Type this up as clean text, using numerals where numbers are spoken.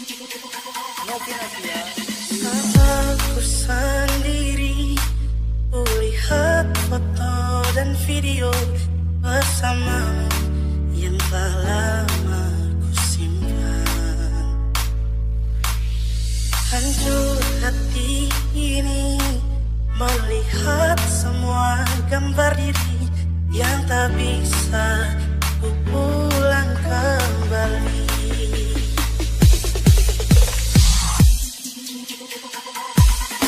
Aku sendiri lihat foto dan video bersamamu yang telah lama ku simpan. Hancur hati ini melihat semua gambar diri yang tak bisa